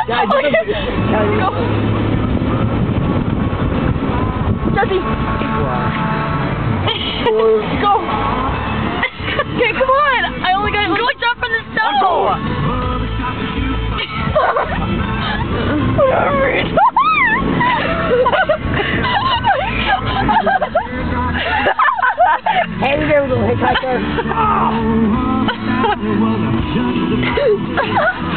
Go. Jesse. Go. Okay, come on. I only got. Go jump from the stone. Hey there, little hitchhiker.